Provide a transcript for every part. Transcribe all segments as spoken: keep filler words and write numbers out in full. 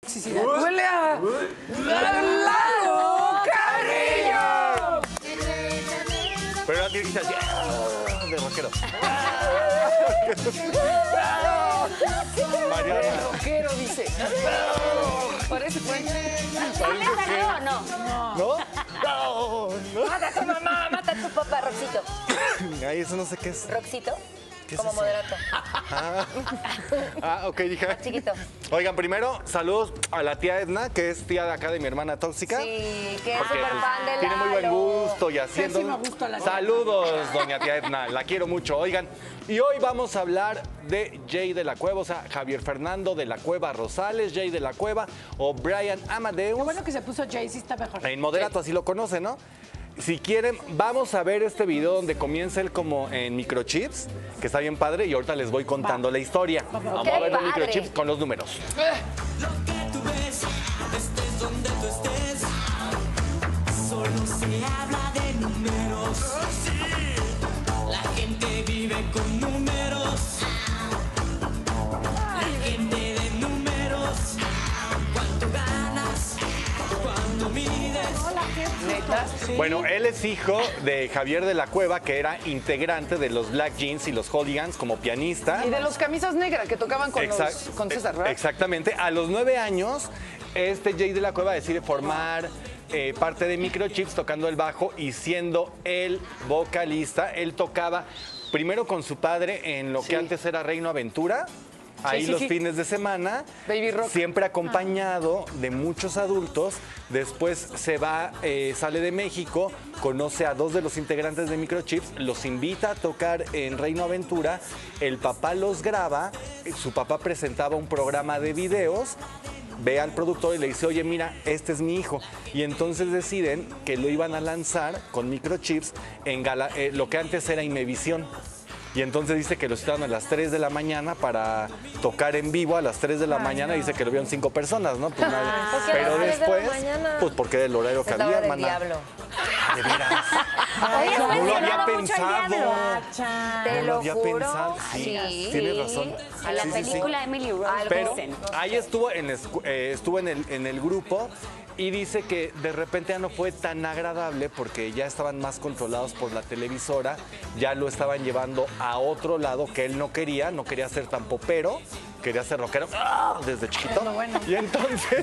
Sí, sí, huele a... ¡Lalo Carrillo! Pero no tiene que ser así, de rockero. Mariana. De rockero, dice. Parece fue. ¿Sale salió o no? ¿No? No, no. Mata a tu mamá, mata a tu papá, Roxito. Ay, eso no sé qué es. ¿Roxito? ¿Qué es Como eso? moderato. Ah, ah ok, hija. Chiquito. Oigan, primero, saludos a la tía Edna, que es tía de acá de mi hermana tóxica. Sí, que es Porque, súper pues, fan de tiene muy buen Lalo. gusto y haciendo... Pésimo gusto la tía. Saludos, doña tía Edna, la quiero mucho. Oigan, y hoy vamos a hablar de Jay de la Cueva, o sea, Javier Fernando de la Cueva Rosales, Jay de la Cueva o Brian Amadeus. Qué bueno que se puso Jay, sí está mejor. En moderato, así lo conoce, ¿no? Si quieren, vamos a ver este video donde comienza él como en microchips, que está bien padre, y ahorita les voy contando la historia. Vamos Qué a ver los padre. microchips con los números. Lo que tú ves, estés donde tú estés, solo se habla de números. La gente vive con números. La gente de números. ¿Cuánto ganas? ¿Cuánto mides? ¿Neta? Sí. Bueno, él es hijo de Javier de la Cueva, que era integrante de los Black Jeans y los Hooligans como pianista. Y de los camisas negras que tocaban con, los, Exact- con César, ¿verdad? Exactamente. A los nueve años, este Jay de la Cueva decide formar eh, parte de Microchips tocando el bajo y siendo el vocalista. Él tocaba primero con su padre en lo Sí. que antes era Reino Aventura. Ahí sí, los sí. fines de semana, Baby Rock. siempre acompañado de muchos adultos. Después se va, eh, sale de México, conoce a dos de los integrantes de Microchips, los invita a tocar en Reino Aventura. El papá los graba, eh, su papá presentaba un programa de videos. Ve al productor y le dice, oye, mira, este es mi hijo. Y entonces deciden que lo iban a lanzar con Microchips en Gala- eh, lo que antes era Imevisión. Y entonces dice que lo citaron a las tres de la mañana para tocar en vivo a las tres de la mañana. Dice que lo vieron cinco personas, ¿no? Pues nadie. ¿Por qué a Pero las tres de la después, mañana? pues porque era el horario que Es la había, hora del hermana. diablo. De veras. Oye, has No lo había mencionado mucho el pensado. diablo. Te No lo lo había juro. pensado. Sí, tienes razón. A la Sí, sí, sí. película Emily Rose Pero dicen. ahí estuvo en, escu- eh, estuvo en el, en el grupo y dice que de repente ya no fue tan agradable porque ya estaban más controlados por la televisora, ya lo estaban llevando a otro lado que él no quería, no quería ser tan popero, quería ser rockero ¡ah! Desde chiquito. Y entonces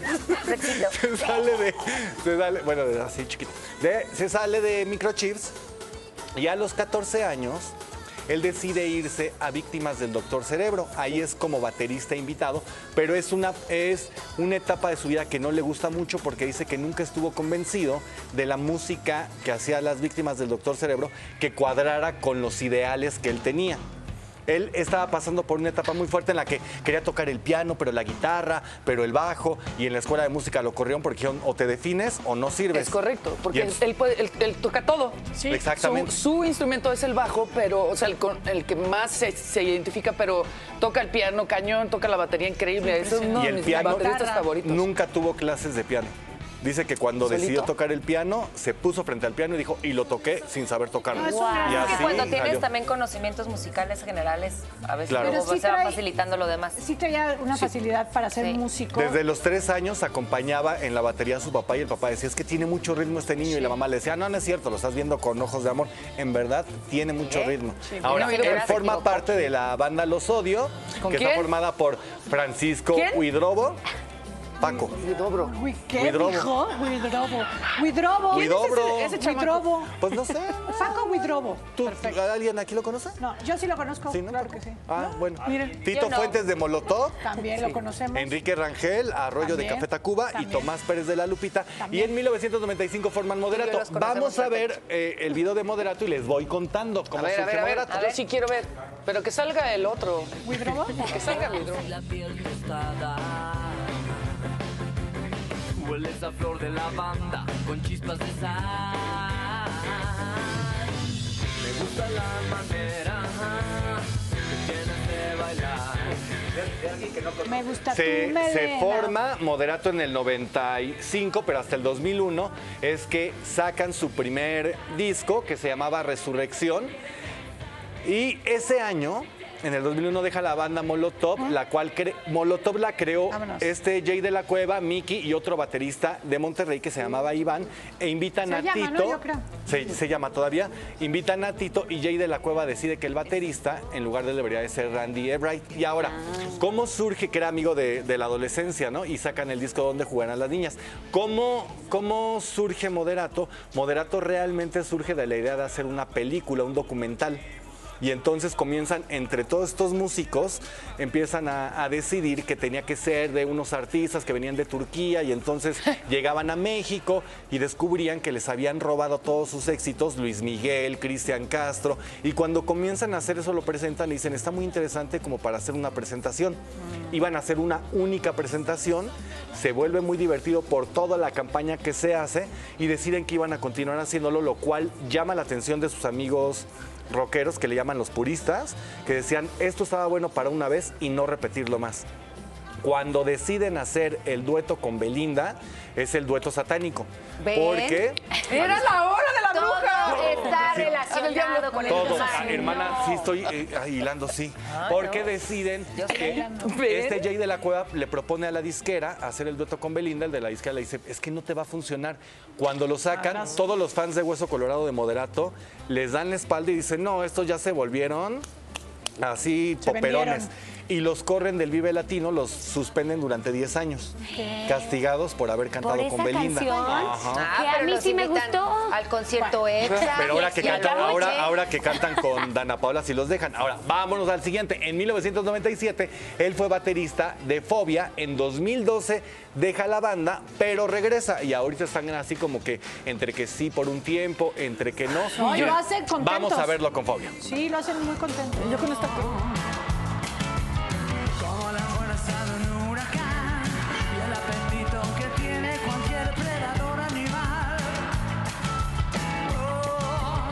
se sale de, se sale, bueno, de- así chiquito, de- se sale de Microchips y a los catorce años él decide irse a Víctimas del Doctor Cerebro. Ahí es como baterista invitado, pero es una, es una etapa de su vida que no le gusta mucho porque dice que nunca estuvo convencido de la música que hacía las Víctimas del Doctor Cerebro que cuadrara con los ideales que él tenía. Él estaba pasando por una etapa muy fuerte en la que quería tocar el piano, pero la guitarra, pero el bajo, y en la escuela de música lo corrieron porque dijeron o te defines o no sirves. Es correcto, porque Y él, en- él puede- él- él toca todo. Sí. Exactamente. Su, su instrumento es el bajo, pero, o sea, el, con- el que más se, se identifica, pero toca el piano cañón, toca la batería increíble. Es uno Y de el mis piano bateristas favoritos. nunca tuvo clases de piano. Dice que cuando ¿Solito? decidió tocar el piano, se puso frente al piano y dijo, y lo toqué sin saber tocarlo. Wow. Y Es que así cuando tienes salió. también conocimientos musicales generales, a veces Claro. luego Pero sí se va trae- facilitando lo demás. Sí traía una facilidad para ser Sí. músico. Desde los tres años acompañaba en la batería a su papá y el papá decía, es que tiene mucho ritmo este niño. Y la mamá le decía, no, no es cierto, lo estás viendo con ojos de amor. En verdad, tiene mucho ¿Eh? ritmo. Sí, Ahora, bueno, él se forma equivocó. parte de la banda Los Odio, ¿Con que quién? está formada por Francisco ¿Quién? Huidrobo, Paco. Dobro. Uy, ¿qué Huidrobo. dijo? Huidrobo. Huidrobo. Huidobro. ese chamaco? Huidrobo. Pues no sé. Paco Huidrobo. ¿Tú, ¿Alguien aquí lo conoce? No, yo sí lo conozco, Sí, ¿no? claro que sí. Ah, bueno. Miren. Tito Yo no. Fuentes de Molotov. También lo conocemos. Enrique Rangel, Arroyo de También, Café Tacuba y también. Tomás Pérez de la Lupita. También. Y en mil novecientos noventa y cinco forman Moderato. los conocemos Vamos a ver eh, el video de Moderato y les voy contando A cómo ver, a surge ver, a ver, Moderato. Yo sí quiero ver, pero que salga el otro. ¿Huidrobo? Que salga mi drum. La piel tostada. Hueles a flor de lavanda con chispas de sal. Me gusta la manera que tienes de bailar. Me gusta Se, tu se melena. forma Moderato en el noventa y cinco, pero hasta el dos mil uno es que sacan su primer disco que se llamaba Resurrección. Y ese año En el dos mil uno deja la banda Molotov, uh-huh. la cual cre Molotov la creó Vámonos. este Jay de la Cueva, Mickey y otro baterista de Monterrey que se llamaba Iván, e invitan se a llama, Tito. ¿no? Yo creo. Se, se llama todavía. Invitan a Tito y Jay de la Cueva decide que el baterista, en lugar de él, debería de ser Randy Ebright. Y ahora, ¿cómo surge que era amigo de, de la adolescencia, ¿no? Y sacan el disco donde jugarán las niñas. ¿Cómo, ¿Cómo surge Moderato? Moderato realmente surge de la idea de hacer una película, un documental. Y entonces comienzan, entre todos estos músicos, empiezan a, a decidir que tenía que ser de unos artistas que venían de Turquía y entonces llegaban a México y descubrían que les habían robado todos sus éxitos, Luis Miguel, Cristian Castro, y cuando comienzan a hacer eso lo presentan y dicen, está muy interesante como para hacer una presentación. Iban a hacer una única presentación, se vuelve muy divertido por toda la campaña que se hace y deciden que iban a continuar haciéndolo, lo cual llama la atención de sus amigos rockeros, que le llaman los puristas, que decían, esto estaba bueno para una vez y no repetirlo más. Cuando deciden hacer el dueto con Belinda, es el dueto satánico. ¿Ven? ¡Era Porque... la hora de la Todo bruja! está Sí. relacionado con el Todo, tema. ah, hermana, sí estoy eh, ah, hilando, sí. Porque no. deciden Yo estoy que hilando. este Jay de la Cueva le propone a la disquera hacer el dueto con Belinda, el de la disquera le dice, es que no te va a funcionar. Cuando lo sacan, Ah, todos los fans de Hueso Colorado de Moderato les dan la espalda y dicen, no, estos ya se volvieron así Se poperones. vendieron. Y los corren del Vive Latino, los suspenden durante diez años, ¿Qué? castigados por haber cantado ¿Por con esa Belinda. canción? Ajá. Que a pero mí los sí me invitan gustó. Al concierto extra. Pero ahora que, y a la cantan, noche. ahora, ahora que cantan con Dana Paola, si los dejan. Ahora, vámonos al siguiente. En mil novecientos noventa y siete, él fue baterista de Fobia. En dos mil doce, deja la banda, pero regresa. Y ahorita están así como que entre que sí por un tiempo, entre que no. No, y Miren, lo hacen contentos. Vamos a verlo con Fobia. Sí, lo hacen muy contento. Yo con esta... Como la buena sabe un huracán y el apetito que tiene cualquier predador animal. Oh,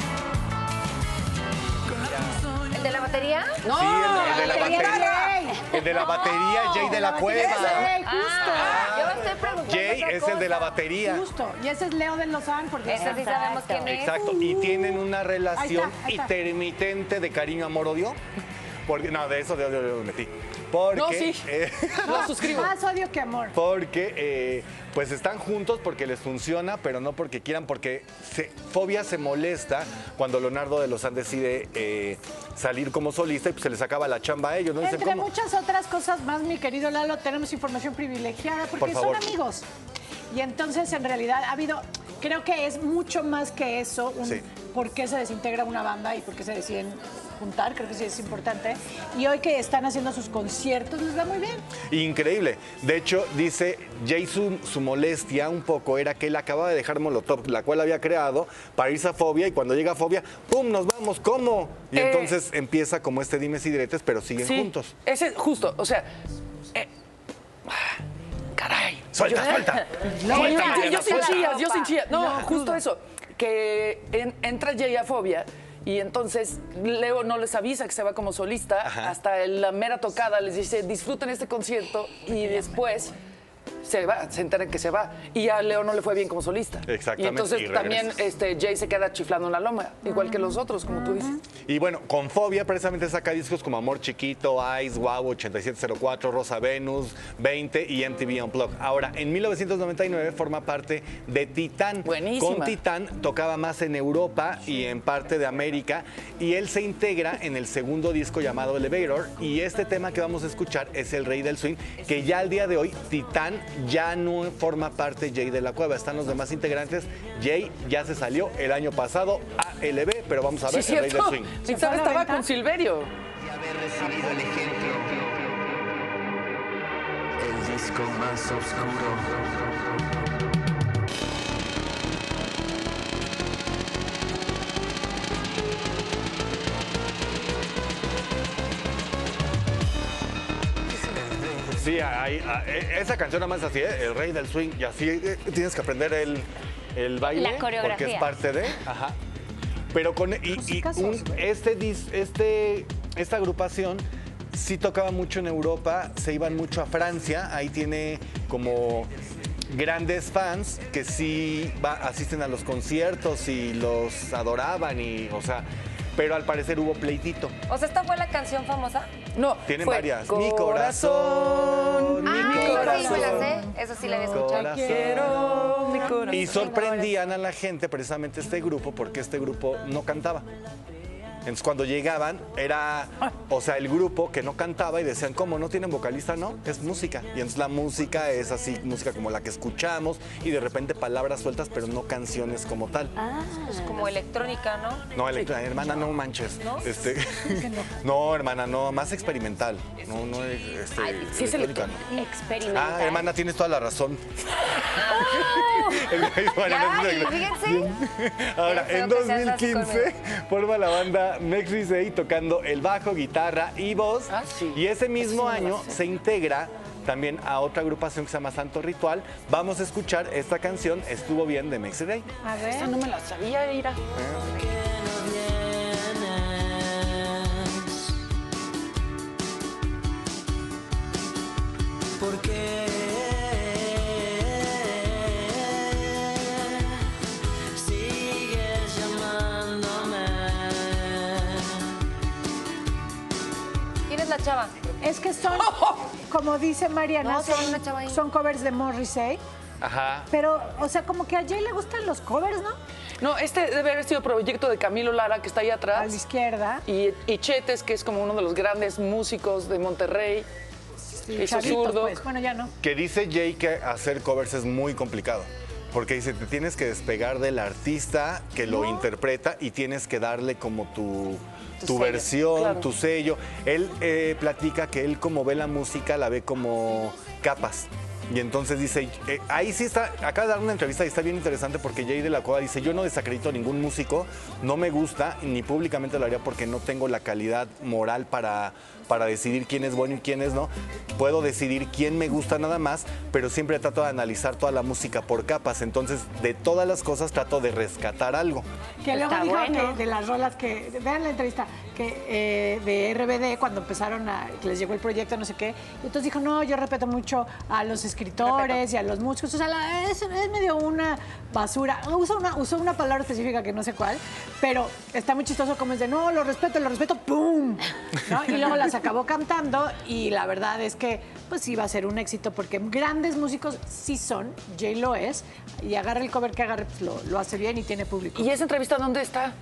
con la ponzoña ¿El de la batería? ¡No! Sí, el, el de la batería batería. El de la batería, Jay de la Cueva. Ese, justo. Ah, yo estoy preguntando Jay otra es el de la cosa. batería. Justo. Y ese es Leo de Los Ángeles. Ese sí sabemos quién es. Exacto, y tienen una relación Ahí está, ahí está. intermitente de cariño, amor, odio. Porque, no, de eso de odio lo metí. Porque, No, sí. eh, Lo suscribo. Más odio que amor. porque eh, pues están juntos porque les funciona, pero no porque quieran, porque se, Fobia se molesta cuando Leonardo de Lozán decide eh, salir como solista y pues se les acaba la chamba a ellos. ¿No? Dicen, Entre ¿cómo? muchas otras cosas más, mi querido Lalo, tenemos información privilegiada porque Por favor. son amigos. Y entonces, en realidad, ha habido, creo que es mucho más que eso, un, Sí. por qué se desintegra una banda y por qué se deciden juntar, creo que sí es importante. Y hoy que están haciendo sus conciertos, les va muy bien. Increíble. De hecho, dice Jay su, su molestia un poco era que él acababa de dejar Molotov, la cual había creado, para irse a Fobia, y cuando llega a Fobia, ¡pum! Nos vamos, ¿cómo? Y Eh, entonces empieza como este dimes y diretes, pero siguen Sí, juntos. ese, justo, o sea... eh, caray. Suelta, suelta. No, Suelta, yo, Mariana, yo sin suelta. chillas, yo sin chillas. No, No, justo cruda. eso. Que en- entra Jay a Fobia y entonces Leo no les avisa que se va como solista. Ajá. Hasta en la mera tocada les dice, disfruten este concierto y después se va, se enteran que se va. Y a Leo no le fue bien como solista. Exactamente, Y entonces y regresa. también este, Jay se queda chiflando en la loma, igual que los otros, como tú dices. Y bueno, con Fobia precisamente saca discos como Amor Chiquito, Ice, Wow, ochenta y siete cero cuatro, Rosa Venus, veinte y M T V Unplugged. Ahora, en mil novecientos noventa y nueve forma parte de Titán. Buenísima. Con Titán tocaba más en Europa y en parte de América, y él se integra en el segundo disco llamado Elevator, y este tema que vamos a escuchar es El Rey del Swing, que ya al día de hoy Titán ya no forma parte Jay de la Cueva, están los demás integrantes. Jay ya se salió el año pasado a L B, pero vamos a ver Sí, El Rey del cierto. Swing. Titán fue a la estaba venta? con Silverio. Y haber recibido el ejemplo. El disco más oscuro. Sí, hay- hay- esa canción nada más así, ¿eh? El Rey del Swing, y así eh, tienes que aprender el, el baile. La coreografía. Porque es parte de. Ajá. Pero con. Y, y Musicazos, un- güey. este, dis- este, esta agrupación sí tocaba mucho en Europa, se iban mucho a Francia, ahí tiene como grandes fans que sí va- asisten a los conciertos y los adoraban, y, o sea. pero al parecer hubo pleitito. O sea, ¿esta fue la canción famosa? No, Tienen fue varias. Mi corazón, mi Ah, eso sí corazón. me la sé. Eso sí la había escuchado. Corazón. Quiero mi corazón. Y sorprendían a la gente precisamente este grupo porque este grupo no cantaba. Entonces cuando llegaban era, o sea, el grupo que no cantaba y decían, ¿cómo no tienen vocalista? No, es música. Y entonces la música es así, música como la que escuchamos y de repente palabras sueltas, pero no canciones como tal. Pues como electrónica, ¿no? No, electro- hermana, no manches. Este, no, hermana, no, más experimental. No, no, este, Ay, sí es electrónica, no. Experimental. Ah, hermana, tienes toda la razón. Ya, y fíjense. Ahora, Qué feo en que dos seas mil así quince forma la banda Next Risey tocando el bajo, guitarra y voz. Ah, sí. Y ese mismo Eso sí me la año sé. se integra también a otra agrupación que se llama Santo Ritual. Vamos a escuchar esta canción, Estuvo Bien, de Next Risey. A Esa ver. no me la sabía, Ira. ¿Por qué sigues llamándome? ¿Quién es la chava? Es que son, como dice Mariana, No, sí, hay una son, chava ahí. son covers de Morrissey. Ajá. Pero, o sea, como que a Jay le gustan los covers, ¿no? No, este debe haber sido proyecto de Camilo Lara, que está ahí A la atrás. izquierda. Y, y Chetes, que es como uno de los grandes músicos de Monterrey. Y hizo Chavito, zurdo. pues. Bueno, ya no. Que dice Jay que hacer covers es muy complicado. Porque dice, te tienes que despegar del artista que lo interpreta y tienes que darle como tu, Tu tu sello, versión, claro. tu sello. Él eh, platica que él como ve la música, la ve como capas. Y entonces dice, eh, ahí sí está, acaba de dar una entrevista y está bien interesante porque Jay de la Cueva dice, yo no desacredito a ningún músico, no me gusta, ni públicamente lo haría porque no tengo la calidad moral para, para decidir quién es bueno y quién es no. Puedo decidir quién me gusta nada más, pero siempre trato de analizar toda la música por capas. Entonces, de todas las cosas trato de rescatar algo. Que luego Está dijo bueno. que de las rolas que, vean la entrevista, que eh, de R B D, cuando empezaron a, que les llegó el proyecto, no sé qué, y entonces dijo, no, yo respeto mucho a los escritores y a los músicos, o sea, la- es, es medio una basura. Usó una, usó una palabra específica que no sé cuál, pero está muy chistoso como es de, no, lo respeto, lo respeto, ¡pum! ¿No? Y luego las acabó cantando y la verdad es que, pues sí va a ser un éxito porque grandes músicos sí son, Jay lo es, y agarra el cover que agarre, pues lo, lo hace bien y tiene público. ¿Y esa entrevista dónde está?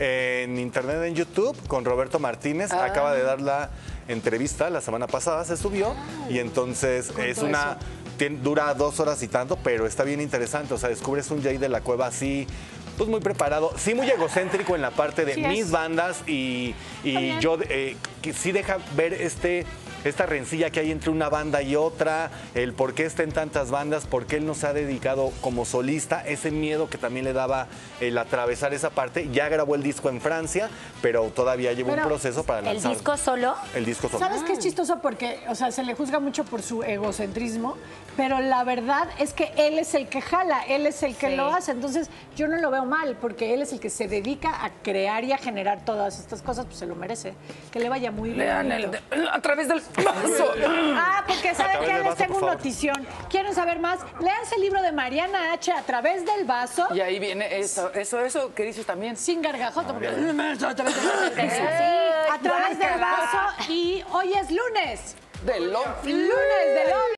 En internet, en YouTube, con Roberto Martínez, Ah. acaba de dar la entrevista la semana pasada, se subió, y entonces es una... tien- dura dos horas y tanto, pero está bien interesante, o sea, descubres un Jay de la Cueva así... Pues muy preparado, sí muy egocéntrico en la parte de Sí es. mis bandas y, y yo eh, que sí deja ver este, esta rencilla que hay entre una banda y otra, el por qué está en tantas bandas, por qué él no se ha dedicado como solista, ese miedo que también le daba el atravesar esa parte. Ya grabó el disco en Francia, pero todavía lleva Pero, un proceso para ¿El lanzarlo. disco solo? El disco solo. ¿Sabes qué es chistoso? Porque, o sea, se le juzga mucho por su egocentrismo, pero la verdad es que él es el que jala, él es el que Sí. lo hace. Entonces, yo no lo veo mal, porque él es el que se dedica a crear y a generar todas estas cosas, pues se lo merece. Que le vaya muy bien. Lean el de- a través del vaso. Ah, porque A ¿saben través qué? del Les vaso, tengo por una favor. notición. ¿Quieren saber más? Léanse el libro de Mariana H. A través del vaso, Y ahí viene eso, eso, eso que dices también. sin gargajos. porque- Sí. A través del vaso. Y hoy es lunes. De lo... Lunes de Lobby.